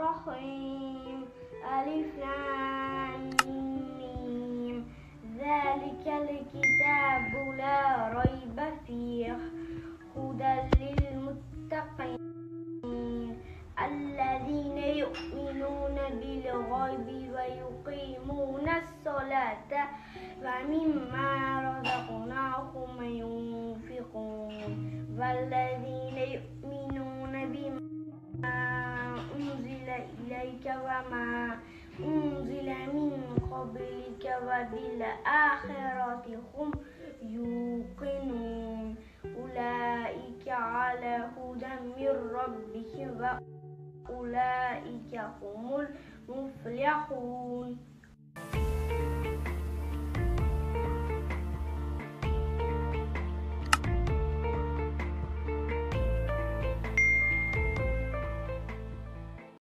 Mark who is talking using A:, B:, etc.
A: الرحيم ألف لام ميم ذلك الكتاب لا ريب فيه هدى للمتقين الذين يؤمنون بالغيب ويقيمون الصلاة ومما رزقناهم ينفقون والذين يؤمنون بما أنزل إليك وما أنزل من قبلك وبالآخرة هم يوقنون أولئك على هدى من ربهم وأولئك هم المفلحون.